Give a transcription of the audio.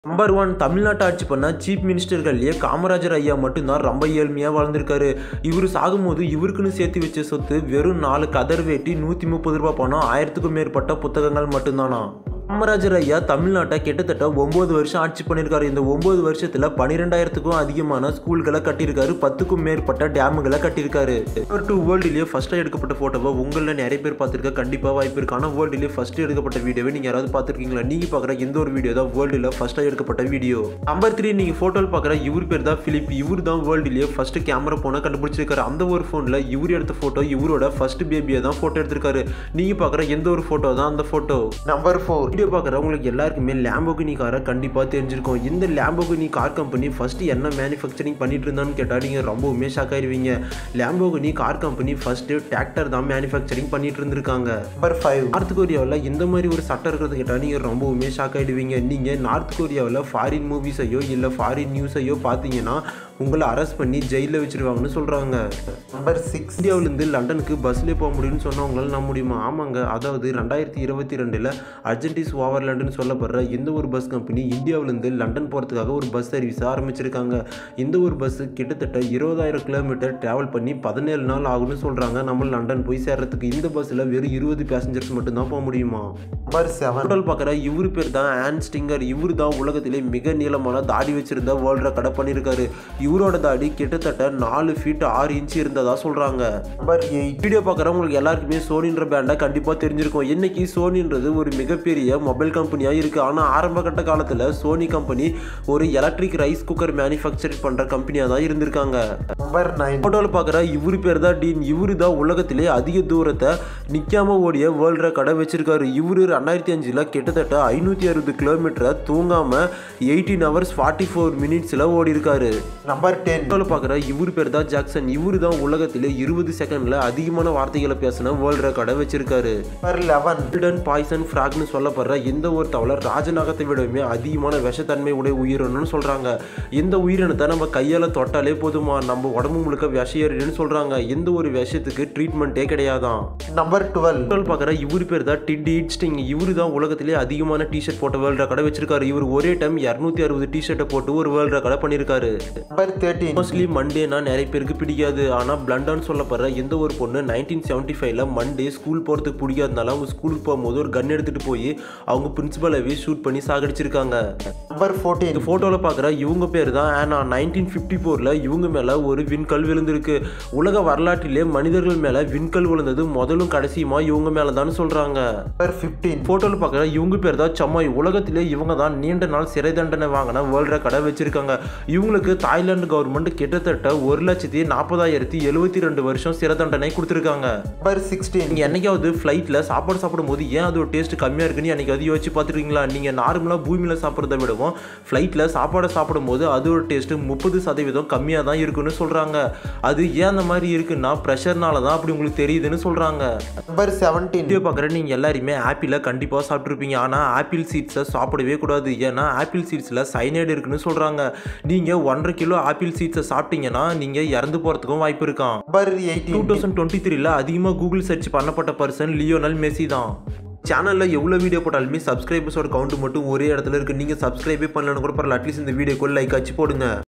Number 1 தமிழ்நாட்டை ஆட்சி பண்ண சீஃப் மினிஸ்டர்கள்லேயே காமராஜர் ஐயா மட்டும்தான் ரொம்ப ஏழ்மையாக வாழ்ந்திருக்காரு. இவர் சாகும்போது இவருக்குன்னு சேர்த்து வச்ச சொத்து வெறும் 4 கதர் வேட்டி, 130 ரூபா பணம், 1000க்கும் மேற்பட்ட புத்தகங்கள் மட்டும்தானா. காமராஜர் ஐயா தமிழ்நாட்டை கிட்டத்தட்ட 9 வருஷம் ஆட்சி பண்ணியிருக்காரு. இந்த 9 வருஷத்தில் 12,000க்கும் அதிகமான ஸ்கூல்களை கட்டியிருக்காரு, 10க்கும் மேற்பட்ட டேமுகளை கட்டியிருக்காரு. வேர்ல்டுலேயே ஃபர்ஸ்ட்டாக எடுக்கப்பட்ட ஃபோட்டோவை உங்களில் நிறைய பேர் பார்த்துருக்க கண்டிப்பாக வாய்ப்பு இருக்கு. ஆனால் வேர்ல்டுலேயே ஃபர்ஸ்ட் எடுக்கப்பட்ட வீடியோவை நீங்கள் யாராவது பார்த்துருக்கீங்களா? நீங்கள் பார்க்குற எந்த ஒரு வீடியோ தான் வேர்ல்டில் ஃபர்ஸ்ட்டாக எடுக்கப்பட்ட வீடியோ. நம்பர் 3 நீங்கள் ஃபோட்டோவில் பார்க்குற இவர் பேர் தான் பிலிப். இவர் தான் வேர்ல்டுலேயே ஃபர்ஸ்ட் கேமரா ஃபோனை கண்டுபிடிச்சிருக்காரு. அந்த ஒரு ஃபோனில் இவர் எடுத்த ஃபோட்டோ இவரோட ஃபர்ஸ்ட் பேபியை தான் ஃபோட்டோ எடுத்திருக்காரு. நீங்கள் பார்க்குற எந்த ஒரு ஃபோட்டோ தான் அந்த ஃபோட்டோ. நம்பர் 4 வீடியோ பார்க்குறவங்களுக்கு எல்லாருக்குமே லேம்போகினி காரை கண்டிப்பாக தெரிஞ்சிருக்கும். இந்த லேம்போகினி கார் கம்பெனி ஃபர்ஸ்ட் என்ன மேனுஃபேக்சரிங் பண்ணிட்டு இருந்தான்னு கேட்டால் நீங்கள் ரொம்பவுமே ஷாக் ஆயிருவீங்க. Lamborghini car company first tractor தான் மேனுஃபேக்சரிங் பண்ணிட்டு இருந்திருக்காங்க. நம்பர் 5 நார்த் கொரியாவில் இந்த மாதிரி ஒரு சட்டம் இருக்கிறது கேட்டால் நீங்கள் ரொம்பவுமே ஷாக் ஆகிடுவீங்க. நீங்கள் நார்த் கொரியாவில் ஃபாரின் மூவிஸையோ இல்லை ஃபாரின் நியூஸையோ பார்த்தீங்கன்னா உங்களை அரெஸ்ட் பண்ணி ஜெயிலில் வச்சிருவாங்கன்னு சொல்கிறாங்க. நம்பர் 6 இந்தியாவிலேருந்து லண்டனுக்கு பஸ்லேயே போக முடியும்னு சொன்னவங்களால நம்ப முடியுமா? ஆமாங்க. அதாவது 2022 அர்ஜென்டிஸ் ஓவர்லேண்டுன்னு சொல்லப்படுற இந்த ஒரு பஸ் கம்பெனி இந்தியாவிலேருந்து லண்டன் போகிறதுக்காக ஒரு பஸ் சர்வீஸை ஆரம்பிச்சிருக்காங்க. இந்த ஒரு பஸ்ஸு கிட்டத்தட்ட 20,000 கிலோமீட்டர் ட்ராவல் பண்ணி 17 நாள் ஆகும்னு சொல்கிறாங்க நம்ம லண்டன் போய் சேர்றதுக்கு. இந்த பஸ்ஸில் வெறும் 20 பேசஞ்சர்ஸ் மட்டும்தான் போக முடியுமா? நம்பர் 7 பார்க்குற இவர் பேர் தான் ஆன் ஸ்டிங்கர். இவர் தான் உலகத்திலே மிக நீளமான தாடி வச்சிருந்த வேர்ல்ட் ரெக்கார்டை பண்ணியிருக்காரு. இவரோட தாடி கிட்டத்தட்ட 4 ஃபீட் 6 இன்ச்சு இருந்ததா சொல்கிறாங்க. நம்பர் 8 வீடியோ பார்க்குறவங்களுக்கு எல்லாருக்குமே சோனின்ற பேண்டை கண்டிப்பாக தெரிஞ்சிருக்கும். இன்னைக்கு சோனின்றது ஒரு மிகப்பெரிய மொபைல் கம்பெனியாக இருக்குது. ஆனால் ஆரம்ப கட்ட காலத்தில் சோனி கம்பெனி ஒரு எலக்ட்ரிக் ரைஸ் குக்கர் மேனுஃபேக்சர் பண்ணுற கம்பெனியாக தான் இருந்திருக்காங்க. நம்பர் 9 ஃபோட்டோவில் பார்க்குற இவர் பேர் தான் டீன். இவர் தான் உலகத்திலே அதிக தூரத்தை நிற்காம ஓடிய வேர்ல்ட் ரெக்கார்டை வச்சிருக்காரு. இவர் 2005 கிட்டத்தட்ட 560 கிலோமீட்டரை தூங்காமல் 18 ஹவர்ஸ் 44 மினிட்ஸில் ஓடி இருக்காரு. நம்பர் 10 ஃபோட்டோவில் பார்க்குற இவர் பேர் தான் ஜாக்சன். இவர் தான் உலகத்திலே 20 செகண்டில் அதிகமான வார்த்தைகளை பேசின வேர்ல்ட் ரெக்கார்டை வச்சிருக்காரு. நம்பர் 11 பாய்சன் ஃப்ராக்னு சொல்லப்படுற இந்த ஒரு தவளை ராஜநாகத்தை விடவுமே அதிகமான விஷத்தன்மை உடைய உயிரினம்னு சொல்கிறாங்க. இந்த உயிரினத்தை நம்ம கையால் தொட்டாலே போதுமா நம்ம உடம்பு முழுக்க விஷ ஏறிடுன்னு சொல்கிறாங்க. எந்த ஒரு விஷயத்துக்கு ட்ரீட்மெண்ட்டே கிடையாதான். நம்பர் 12 பார்க்குற இவர் பேர் தான் டிட் ஈட்ஸ்டிங். இவர் தான் உலகத்திலே அதிகமான டிஷர்ட் போட்ட வேர்ல்ட் ரெக்கார்டை வச்சிருக்காரு. இவர் ஒரே டைம் 260 டிஷர்ட்டை போட்டு ஒரு வேர்ல்ட் ரெக்கார்டை பண்ணியிருக்காரு. நம்பர் 13 மோஸ்ட்லி மண்டேனா நிறைய பேருக்கு பிடிக்காது. ஆனால் பிளண்டான்னு சொல்லப்படுற எந்த ஒரு பொண்ணு 1975 மண்டே ஸ்கூல் போகிறதுக்கு பிடிக்காதனால அவங்க ஸ்கூலுக்கு போகும்போது ஒரு கன் எடுத்துகிட்டு போய் அவங்க பிரின்சிபலவே ஷூட் பண்ணி சாகடிச்சிருக்காங்க. நம்பர் 14 இந்த ஃபோட்டோவில் பார்க்குற இவங்க பேர் தான் ஆனா. 1954 இவங்க மேலே ஒரு விண்கல் விழுந்திருக்கு. உலக வரலாற்றிலே மனிதர்கள் மேலே விண்கல் விழுந்தது முதலும் கடைசியுமா இவங்க மேலே தான் சொல்கிறாங்க. நம்பர் 15 ஃபோட்டோவில் பார்க்குற இவங்க பேர் தான் சம்மாய். உலகத்திலே இவங்க தான் நீண்ட நாள் சிறை தண்டனை வாங்கின வேர்ல்ட் ரெக்கார்டை வச்சிருக்காங்க. இவங்களுக்கு தாய்லாந்து கவர்மெண்ட் கிட்டத்தட்ட 1,40,72 வருஷம் சிறை தண்டனை கொடுத்துருக்காங்க. நம்பர் 16 நீங்கள் என்னைக்காவது ஃப்ளைட்டில் சாப்பாடு சாப்பிடும்போது ஏன் அது ஒரு டேஸ்ட் கம்மியாக இருக்குன்னு என்னைக்காவது யோசிச்சு பார்த்துருக்கீங்களா? நீங்கள் நார்மலாக பூமியில் சாப்பிட்றத விடவும் ஃப்ளைட்டில் சாப்பாடை சாப்பிடும்போது அது ஒரு டேஸ்ட்டு 30% கம்மியாக தான் இருக்குன்னு சொல்கிறாங்க. அது ஏன் அந்த மாதிரி இருக்குன்னா ப்ரெஷர்னால தான் அப்படி உங்களுக்கு தெரியுதுன்னு சொல்கிறாங்க. நம்பர் 17 வீடியோ பார்க்குற நீங்கள் எல்லாருமே ஆப்பிளை கண்டிப்பாக சாப்பிட்ருப்பீங்க. ஆனால் ஆப்பிள் சீட்ஸை சாப்பிடவே கூடாது. ஏன்னா ஆப்பிள் சீட்ஸில் சைனைடு இருக்குன்னு சொல்கிறாங்க. நீங்கள் 1.5 கிலோ ஆப்பிள் சீட்ஸை சாப்பிட்டீங்கன்னா நீங்கள் இறந்து போகிறதுக்கும் வாய்ப்பு இருக்கான். நம்பர் 18 2023 அதிகமாக கூகுள் சர்ச் பண்ணப்பட்ட பர்சன் லியோனல் மெஸ்ஸி தான். சேனலில் எவ்வளோ வீடியோ போட்டாலுமே சப்ஸ்கிரைபர்ஸோட கவுண்ட் மட்டும் ஒரே இடத்துல இருக்குது. நீங்கள் சப்ஸ்கிரைபே பண்ணலன்னு கூட பரவாயில்ல, அட்லீஸ்ட் இந்த வீடியோக்கு லைக் ஆச்சு போடுங்க.